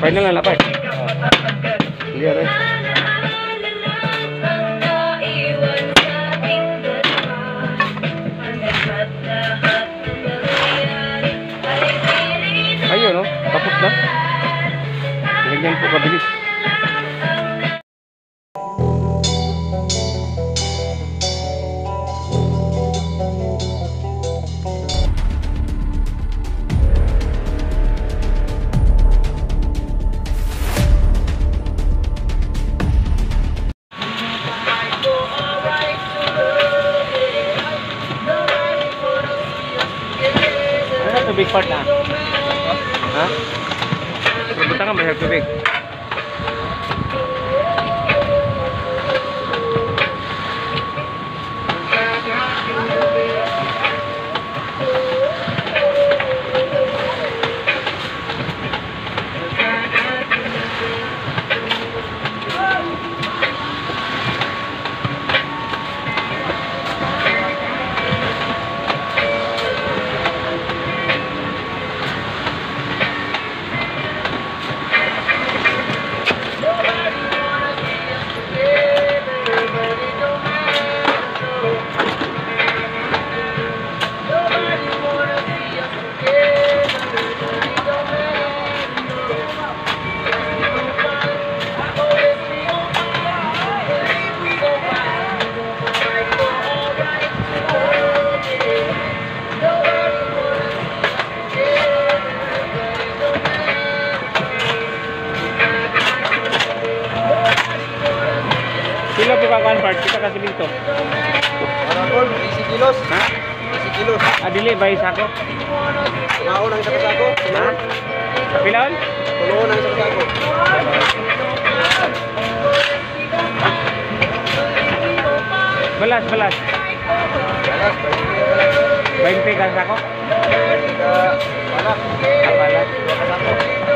Final na lapay. Clear eh. Ayun no, tapos na. Ganyan po kabilis. Tubig part na. Ha? Pupunta ka may tubig. Sila po kakuan part, kita kasi dito. Ano tol? 20 kilos. Ha? 20 kilos. Adili, bay sako. Tunaon ang isang sako. Ha? Pilaon? Tunaon ang isang sako. Balas, balas. Balas, 20 ka sako? Balas. Balas. Sako.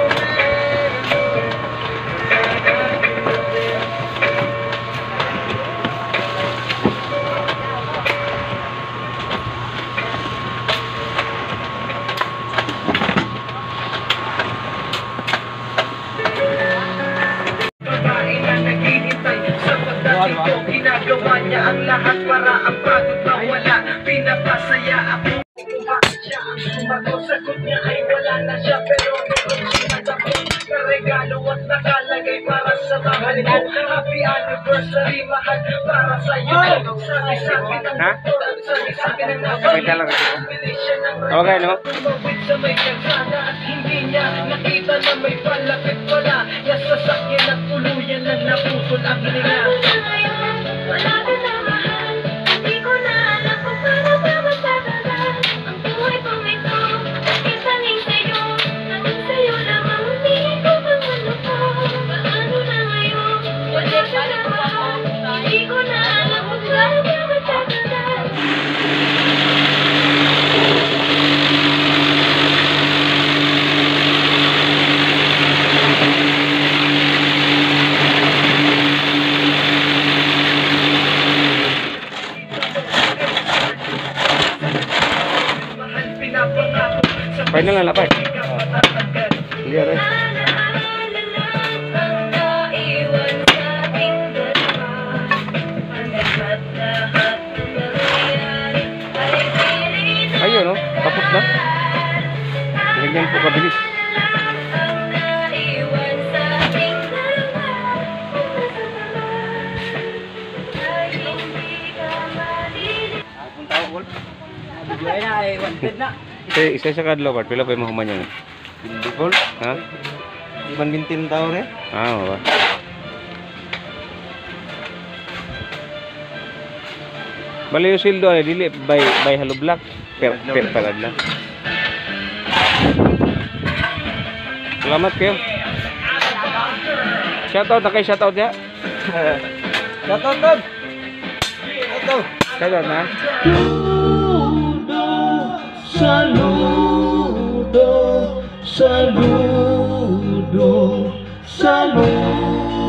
Ginagawa niya ang lahat para ang pagod mawala. Pinapasaya ako kung bakit siya ang sumagot. Sagot niya ay wala na siya, pero meron siya nagdakot na regalo at nakalagay para sa mahal ko. Happy anniversary mahal, para sa'yo. Sabi-sabi ng doktor, sabi-sabi ng napalito. Bili siya ng regalo, tumawid sa may kalsada at hindi niya nakita na may palapit pala. Nasasakyan at tuluyan na naputol ang hininga. Wala ka na mahal, di ko na alam kung paano ba matatagal ang buhay kong ito. Isaling sa'yo, nanging sa'yo lamang hindi ko bang ano ko. Paano na ngayon, wala ka na mahal, di ko na alam kung paano ba matatagal. Final na lapay. Clear eh. Ayun no, tapos na. Ganyan po kabilis. Bigyan na ay 100 na. Isa sa kadlaw part, pila pa yung mahuman yan. Bindikol. Ha? Di man bintin tao rin. Ah, wala. Bali yung sildo ay dili by Hello Black per palad lang. Salamat kayo. Shoutout na kay shoutout ya. Shoutout tol. Ito. Shoutout na. Saludo, saludo, saludo.